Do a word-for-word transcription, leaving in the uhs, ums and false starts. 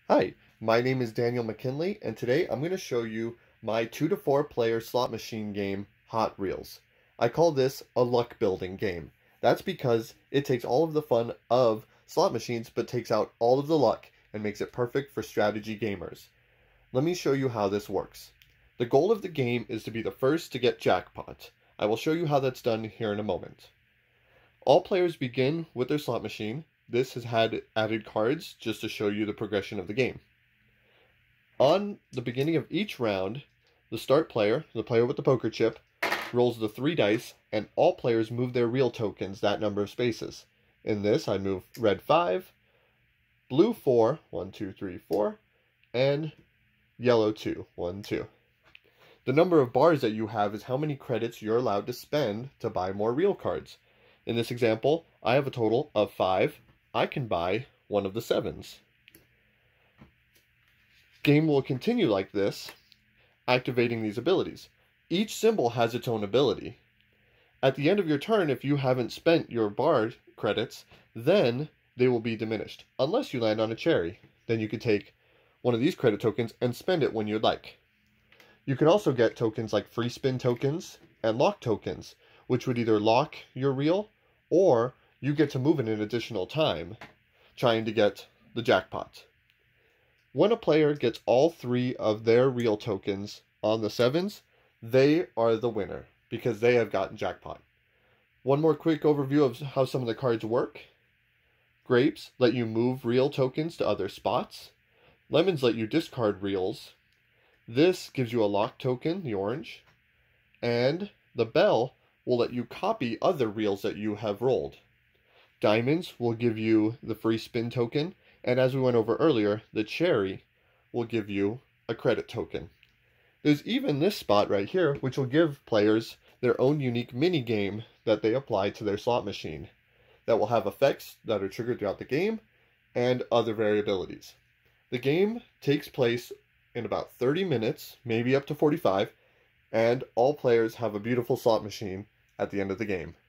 Hi, my name is Daniel McKinley, and today I'm going to show you my two to four player slot machine game, Hot Reels. I call this a luck building game. That's because it takes all of the fun of slot machines, but takes out all of the luck and makes it perfect for strategy gamers. Let me show you how this works. The goal of the game is to be the first to get Jackpot. I will show you how that's done here in a moment. All players begin with their slot machine. This has had added cards just to show you the progression of the game. On the beginning of each round, the start player, the player with the poker chip, rolls the three dice, and all players move their real tokens that number of spaces. In this, I move red five, blue four, one, two, three, four, and yellow two, one, two. The number of bars that you have is how many credits you're allowed to spend to buy more real cards. In this example, I have a total of five. I can buy one of the sevens. Game will continue like this, activating these abilities. Each symbol has its own ability. At the end of your turn, if you haven't spent your bar credits, then they will be diminished, unless you land on a cherry. Then you can take one of these credit tokens and spend it when you'd like. You can also get tokens like free spin tokens and lock tokens, which would either lock your reel or you get to move in an additional time, trying to get the jackpot. When a player gets all three of their real tokens on the sevens, they are the winner because they have gotten jackpot. One more quick overview of how some of the cards work. Grapes let you move real tokens to other spots. Lemons let you discard reels. This gives you a lock token, the orange. And the bell will let you copy other reels that you have rolled. Diamonds will give you the free spin token, and as we went over earlier, the cherry will give you a credit token. There's even this spot right here, which will give players their own unique mini game that they apply to their slot machine that will have effects that are triggered throughout the game and other variabilities. The game takes place in about thirty minutes, maybe up to forty-five, and all players have a beautiful slot machine at the end of the game.